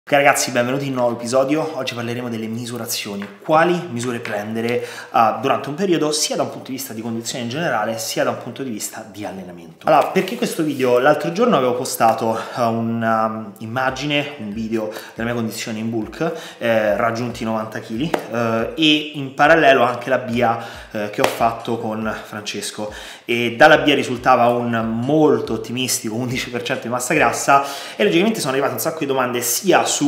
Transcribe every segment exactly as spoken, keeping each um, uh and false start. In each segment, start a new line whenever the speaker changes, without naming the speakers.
Ok ragazzi, benvenuti in un nuovo episodio. Oggi parleremo delle misurazioni, quali misure prendere uh, durante un periodo sia da un punto di vista di condizione in generale sia da un punto di vista di allenamento. Allora, perché questo video? L'altro giorno avevo postato uh, un'immagine, un video della mia condizione in bulk, eh, raggiunti novanta chili uh, e in parallelo anche la B I A uh, che ho fatto con Francesco, e dalla B I A risultava un molto ottimistico undici per cento di massa grassa e logicamente sono arrivate un sacco di domande sia su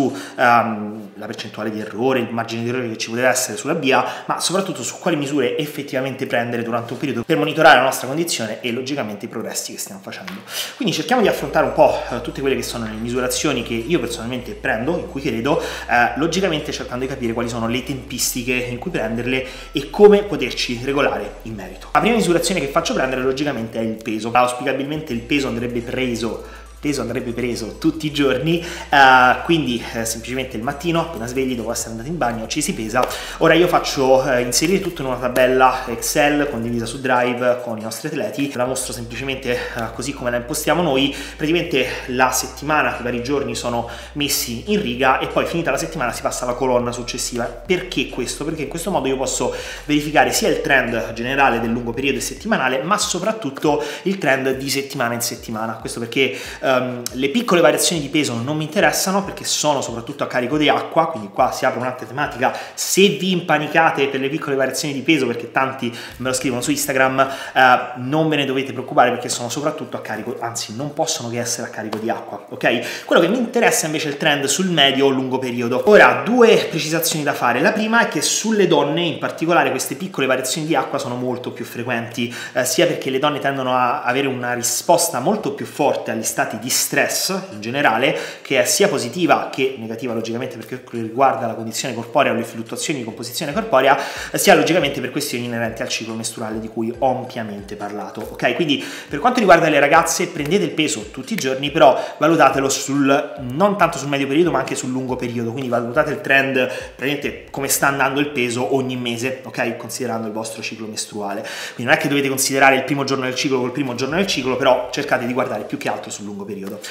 um, la percentuale di errore, il margine di errore che ci poteva essere sulla B I A, ma soprattutto su quali misure effettivamente prendere durante un periodo per monitorare la nostra condizione e logicamente i progressi che stiamo facendo. Quindi cerchiamo di affrontare un po' uh, tutte quelle che sono le misurazioni che io personalmente prendo, in cui credo, uh, logicamente cercando di capire quali sono le tempistiche in cui prenderle e come poterci regolare in merito. La prima misurazione che faccio prendere logicamente è il peso. Auspicabilmente il peso andrebbe preso peso andrebbe preso tutti i giorni, uh, quindi uh, semplicemente il mattino appena svegli, dopo essere andati in bagno, ci si pesa. Ora io faccio uh, inserire tutto in una tabella Excel condivisa su Drive con i nostri atleti, la mostro semplicemente uh, così come la impostiamo noi. Praticamente la settimana, i vari giorni sono messi in riga e poi finita la settimana si passa alla colonna successiva. Perché questo? Perché in questo modo io posso verificare sia il trend generale del lungo periodo e settimanale, ma soprattutto il trend di settimana in settimana. Questo perché uh, Um, le piccole variazioni di peso non mi interessano, perché sono soprattutto a carico di acqua, quindi qua si apre un'altra tematica. Se vi impanicate per le piccole variazioni di peso, perché tanti me lo scrivono su Instagram, uh, non ve ne dovete preoccupare, perché sono soprattutto a carico, anzi non possono che essere a carico di acqua, ok? Quello che mi interessa invece è il trend sul medio o lungo periodo. Ora, due precisazioni da fare. La prima è che sulle donne in particolare queste piccole variazioni di acqua sono molto più frequenti, uh, sia perché le donne tendono a avere una risposta molto più forte agli stati di stress in generale, che è sia positiva che negativa logicamente perché riguarda la condizione corporea o le fluttuazioni di composizione corporea, sia logicamente per questioni inerenti al ciclo mestruale di cui ho ampiamente parlato, ok? Quindi per quanto riguarda le ragazze, prendete il peso tutti i giorni, però valutatelo sul non tanto sul medio periodo ma anche sul lungo periodo, quindi valutate il trend, praticamente come sta andando il peso ogni mese, ok? Considerando il vostro ciclo mestruale. Quindi non è che dovete considerare il primo giorno del ciclo col primo giorno del ciclo, però cercate di guardare più che altro sul lungo periodo.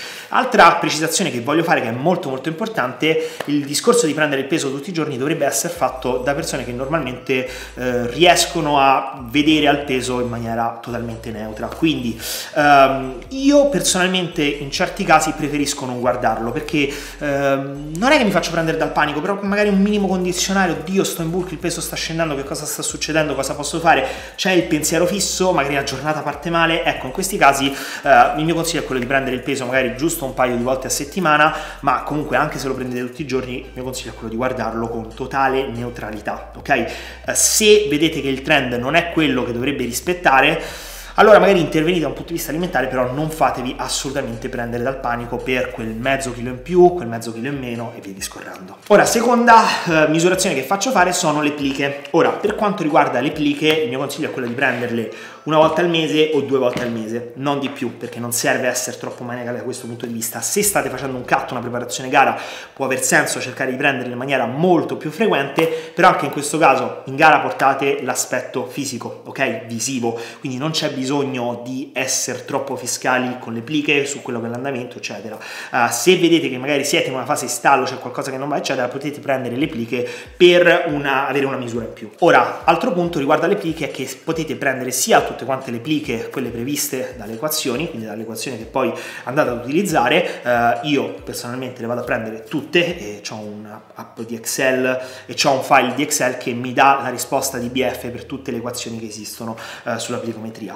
Altra precisazione che voglio fare, che è molto molto importante: il discorso di prendere il peso tutti i giorni dovrebbe essere fatto da persone che normalmente eh, riescono a vedere al peso in maniera totalmente neutra. Quindi ehm, io personalmente in certi casi preferisco non guardarlo, perché ehm, non è che mi faccio prendere dal panico, però magari un minimo condizionale: oddio, sto in bulk, il peso sta scendendo, che cosa sta succedendo, cosa posso fare? C'è il pensiero fisso, magari la giornata parte male. Ecco, in questi casi eh, il mio consiglio è quello di prendere il peso magari giusto un paio di volte a settimana, ma comunque anche se lo prendete tutti i giorni il mio consiglio è quello di guardarlo con totale neutralità, ok? Eh, se vedete che il trend non è quello che dovrebbe rispettare, allora magari intervenite da un punto di vista alimentare, però non fatevi assolutamente prendere dal panico per quel mezzo chilo in più, quel mezzo chilo in meno e via discorrendo. Ora, seconda eh, misurazione che faccio fare sono le pliche. Ora, per quanto riguarda le pliche, il mio consiglio è quello di prenderle una volta al mese o due volte al mese, non di più, perché non serve essere troppo maniacali da questo punto di vista. Se state facendo un cut, una preparazione gara, può aver senso cercare di prenderle in maniera molto più frequente, però anche in questo caso in gara portate l'aspetto fisico, ok? Visivo, quindi non c'è bisogno di essere troppo fiscali con le pliche su quello che è l'andamento, eccetera. Uh, se vedete che magari siete in una fase stallo, c'è qualcosa che non va, eccetera, potete prendere le pliche per una, avere una misura in più. Ora, altro punto riguardo alle pliche è che potete prendere sia tutte quante le pliche, quelle previste dalle equazioni, quindi dalle equazioni che poi andate ad utilizzare. Uh, io personalmente le vado a prendere tutte e ho un'app di Excel e ho un file di Excel che mi dà la risposta di B F per tutte le equazioni che esistono uh, sulla plicometria.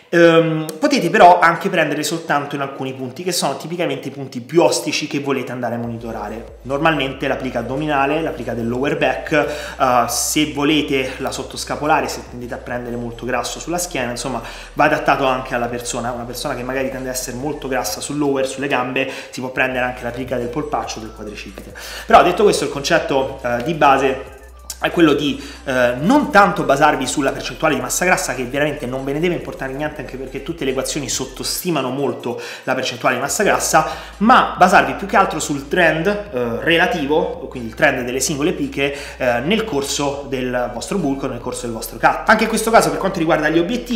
Um, potete però anche prendere soltanto in alcuni punti, che sono tipicamente i punti più ostici che volete andare a monitorare. Normalmente la plica addominale, la plica del lower back, uh, se volete la sottoscapolare, se tendete a prendere molto grasso sulla schiena, insomma va adattato anche alla persona. Una persona che magari tende ad essere molto grassa sul lower, sulle gambe, si può prendere anche la plica del polpaccio, del quadricipite. Però detto questo, il concetto uh, di base è quello di eh, non tanto basarvi sulla percentuale di massa grassa, che veramente non ve ne deve importare niente, anche perché tutte le equazioni sottostimano molto la percentuale di massa grassa, ma basarvi più che altro sul trend eh, relativo, quindi il trend delle singole pliche eh, nel corso del vostro bulk o nel corso del vostro cut. Anche in questo caso, per quanto riguarda gli obiettivi,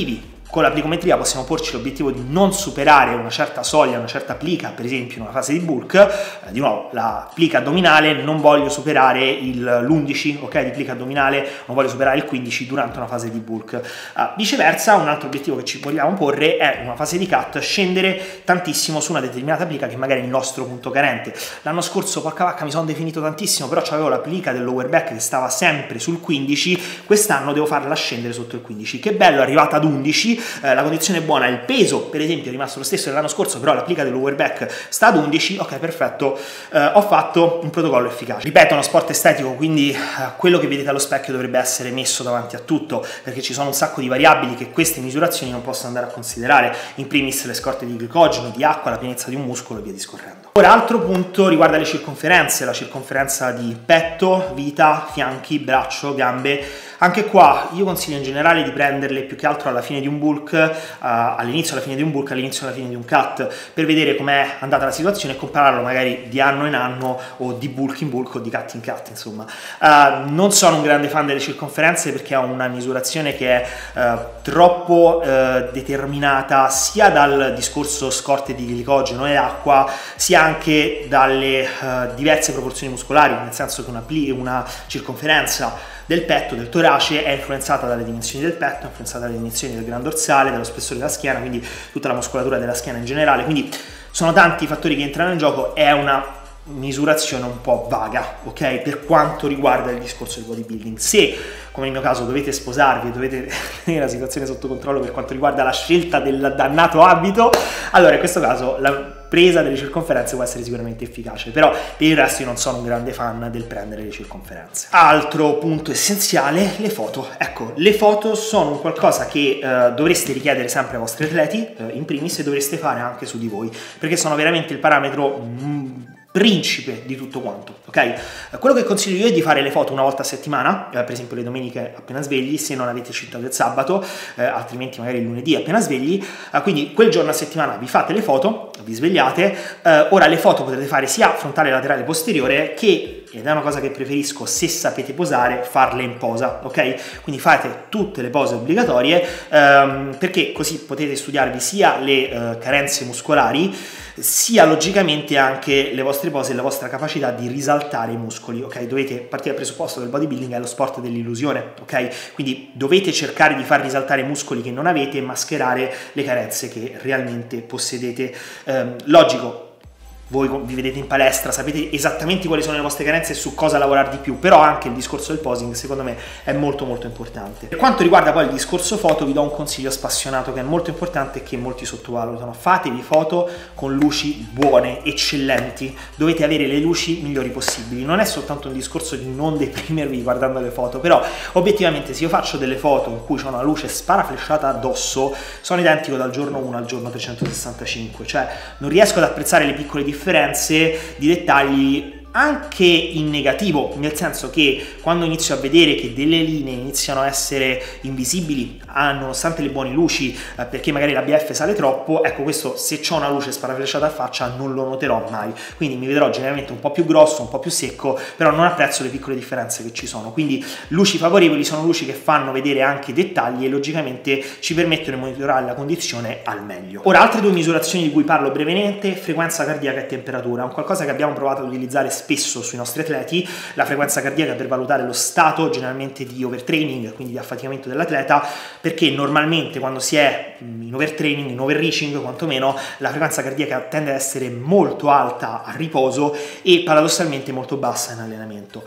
con la plicometria possiamo porci l'obiettivo di non superare una certa soglia, una certa plica, per esempio in una fase di bulk. Eh, di nuovo, la plica addominale non voglio superare l'undici, ok, di plica addominale, non voglio superare il quindici durante una fase di bulk. Uh, viceversa, un altro obiettivo che ci vogliamo porre è in una fase di cut scendere tantissimo su una determinata plica che magari è il nostro punto carente. L'anno scorso, porca vacca, mi sono definito tantissimo, però avevo la plica del lower back che stava sempre sul quindici, quest'anno devo farla scendere sotto il quindici. Che bello, è arrivata ad undici, eh, la condizione è buona, il peso per esempio è rimasto lo stesso dell'anno scorso, però la plica del lower back sta ad undici, ok, perfetto, eh, ho fatto un protocollo efficace. Ripeto, è uno sport estetico, quindi eh, quello che vedete allo specchio dovrebbe essere messo davanti a tutto, perché ci sono un sacco di variabili che queste misurazioni non possono andare a considerare, in primis le scorte di glicogeno, di acqua, la pienezza di un muscolo e via discorrendo. Ora, altro punto riguarda le circonferenze, la circonferenza di petto, vita, fianchi, braccio, gambe. Anche qua io consiglio in generale di prenderle più che altro alla fine di un bulk, uh, all'inizio alla fine di un bulk, all'inizio alla fine di un cut, per vedere com'è andata la situazione e compararlo magari di anno in anno o di bulk in bulk o di cut in cut, insomma. Uh, non sono un grande fan delle circonferenze perché è una misurazione che è uh, troppo uh, determinata sia dal discorso scorte di glicogeno e acqua, sia anche dalle uh, diverse proporzioni muscolari, nel senso che una, una circonferenza del petto, del torace, è influenzata dalle dimensioni del petto, è influenzata dalle dimensioni del gran dorsale, dallo spessore della schiena, quindi tutta la muscolatura della schiena in generale, quindi sono tanti i fattori che entrano in gioco, è una misurazione un po' vaga, ok, per quanto riguarda il discorso del bodybuilding. Se, come nel mio caso, dovete sposarvi, dovete tenere la situazione sotto controllo per quanto riguarda la scelta del dannato abito, allora in questo caso la presa delle circonferenze può essere sicuramente efficace, però per il resto io non sono un grande fan del prendere le circonferenze. Altro punto essenziale, le foto. Ecco, le foto sono un qualcosa che eh, dovreste richiedere sempre ai vostri atleti, eh, in primis, e dovreste fare anche su di voi, perché sono veramente il parametro mm, principe di tutto quanto, ok? Quello che consiglio io è di fare le foto una volta a settimana, eh, per esempio le domeniche appena svegli, se non avete scelto del sabato, eh, altrimenti magari il lunedì appena svegli, eh, quindi quel giorno a settimana vi fate le foto, vi svegliate, eh, ora le foto potete fare sia frontale, laterale, posteriore, che, ed è una cosa che preferisco se sapete posare, farle in posa, ok? Quindi fate tutte le pose obbligatorie, ehm, perché così potete studiarvi sia le eh, carenze muscolari, sia logicamente anche le vostre pose e la vostra capacità di risaltare i muscoli, ok? Dovete partire dal presupposto che il bodybuilding è lo sport dell'illusione, ok? Quindi dovete cercare di far risaltare i muscoli che non avete e mascherare le carenze che realmente possedete. Ehm, logico, voi vi vedete in palestra, sapete esattamente quali sono le vostre carenze e su cosa lavorare di più, però anche il discorso del posing secondo me è molto molto importante. Per quanto riguarda poi il discorso foto, vi do un consiglio spassionato che è molto importante e che molti sottovalutano: fatevi foto con luci buone, eccellenti, dovete avere le luci migliori possibili. Non è soltanto un discorso di non deprimervi guardando le foto, però obiettivamente se io faccio delle foto in cui c'è una luce sparaflesciata addosso, sono identico dal giorno uno al giorno trecentosessantacinque, cioè non riesco ad apprezzare le piccole differenze differenze di dettagli anche in negativo, nel senso che quando inizio a vedere che delle linee iniziano a essere invisibili nonostante le buone luci, eh, perché magari la B F sale troppo, ecco, questo se c'ho una luce sparaflesciata a faccia non lo noterò mai, quindi mi vedrò generalmente un po' più grosso, un po' più secco, però non apprezzo le piccole differenze che ci sono. Quindi luci favorevoli sono luci che fanno vedere anche dettagli e logicamente ci permettono di monitorare la condizione al meglio. Ora, altre due misurazioni di cui parlo brevemente: frequenza cardiaca e temperatura. È un qualcosa che abbiamo provato ad utilizzare spesso sui nostri atleti, la frequenza cardiaca per valutare lo stato generalmente di overtraining, quindi di affaticamento dell'atleta, perché normalmente quando si è in overtraining, in overreaching quantomeno, la frequenza cardiaca tende ad essere molto alta a riposo e paradossalmente molto bassa in allenamento.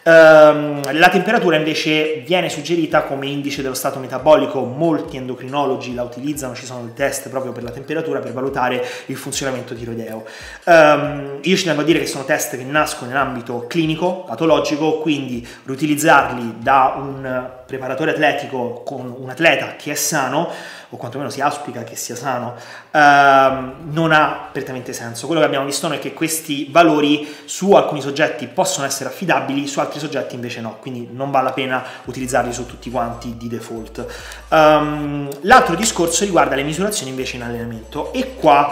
Um, la temperatura invece viene suggerita come indice dello stato metabolico, molti endocrinologi la utilizzano, ci sono dei test proprio per la temperatura per valutare il funzionamento tiroideo. Um, io ci tengo a dire che sono test che nascono in ambito clinico, patologico, quindi riutilizzarli da un preparatore atletico con un atleta che è sano, o quantomeno si auspica che sia sano, ehm, non ha prettamente senso. Quello che abbiamo visto noi è che questi valori su alcuni soggetti possono essere affidabili, su altri soggetti invece no, quindi non vale la pena utilizzarli su tutti quanti di default. Um, l'altro discorso riguarda le misurazioni invece in allenamento, e qua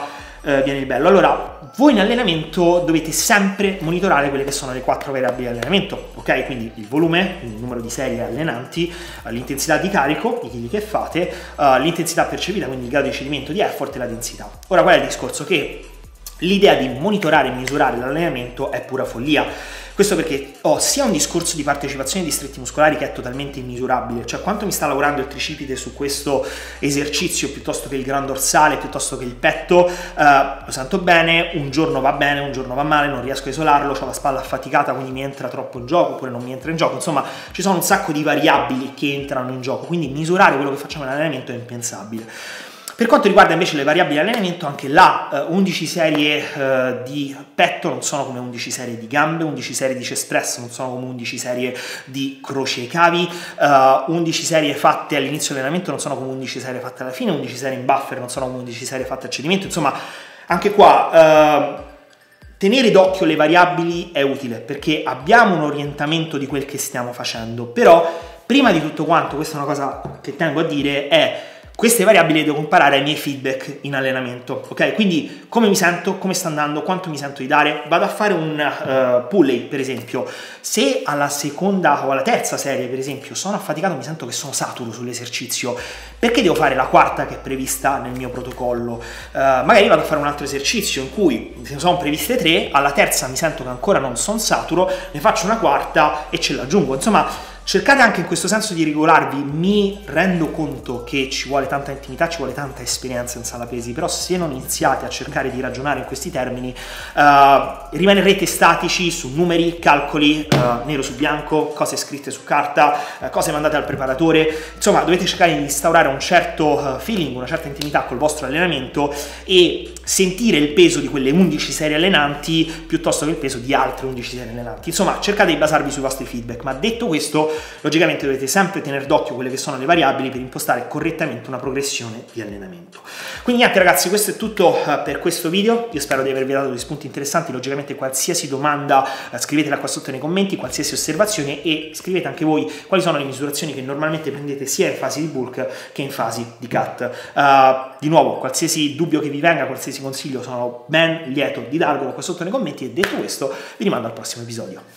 eh, viene il bello. Allora, voi in allenamento dovete sempre monitorare quelle che sono le quattro variabili di allenamento, ok? Quindi il volume, il numero di serie allenanti, l'intensità di carico, i chili che fate, uh, l'intensità percepita, quindi il grado di cedimento di effort e la densità. Ora, qual è il discorso? Che l'idea di monitorare e misurare l'allenamento è pura follia. Questo perché ho sia un discorso di partecipazione di stretti muscolari che è totalmente immisurabile, cioè quanto mi sta lavorando il tricipite su questo esercizio piuttosto che il gran dorsale, piuttosto che il petto, eh, lo sento bene, un giorno va bene, un giorno va male, non riesco a isolarlo, ho la spalla affaticata quindi mi entra troppo in gioco oppure non mi entra in gioco, insomma ci sono un sacco di variabili che entrano in gioco, quindi misurare quello che facciamo in allenamento è impensabile. Per quanto riguarda invece le variabili di allenamento, anche là eh, undici serie eh, di petto non sono come undici serie di gambe, undici serie di chest press non sono come undici serie di croce ai cavi, eh, undici serie fatte all'inizio dell'allenamento non sono come undici serie fatte alla fine, undici serie in buffer non sono come undici serie fatte a cedimento, insomma anche qua eh, tenere d'occhio le variabili è utile perché abbiamo un orientamento di quel che stiamo facendo, però prima di tutto quanto, questa è una cosa che tengo a dire, è queste variabili devo comparare ai miei feedback in allenamento, ok? Quindi come mi sento, come sta andando, quanto mi sento di dare, vado a fare un uh, pulley per esempio, se alla seconda o alla terza serie per esempio sono affaticato, mi sento che sono saturo sull'esercizio, perché devo fare la quarta che è prevista nel mio protocollo? Uh, magari vado a fare un altro esercizio in cui ne sono previste tre, alla terza mi sento che ancora non sono saturo, ne faccio una quarta e ce l'aggiungo, insomma cercate anche in questo senso di regolarvi. Mi rendo conto che ci vuole tanta intimità, ci vuole tanta esperienza in sala pesi, però se non iniziate a cercare di ragionare in questi termini uh, rimanerete statici su numeri, calcoli, uh, nero su bianco, cose scritte su carta, uh, cose mandate al preparatore, insomma dovete cercare di instaurare un certo uh, feeling, una certa intimità col vostro allenamento e sentire il peso di quelle undici serie allenanti piuttosto che il peso di altre undici serie allenanti, insomma cercate di basarvi sui vostri feedback, ma detto questo logicamente dovete sempre tenere d'occhio quelle che sono le variabili per impostare correttamente una progressione di allenamento. Quindi niente ragazzi, questo è tutto uh, per questo video, io spero di avervi dato degli spunti interessanti, logicamente qualsiasi domanda uh, scrivetela qua sotto nei commenti, qualsiasi osservazione e scrivete anche voi quali sono le misurazioni che normalmente prendete sia in fase di bulk che in fase di cut. Uh, di nuovo, qualsiasi dubbio che vi venga, qualsiasi consiglio, sono ben lieto di darvelo qua sotto nei commenti e detto questo vi rimando al prossimo episodio.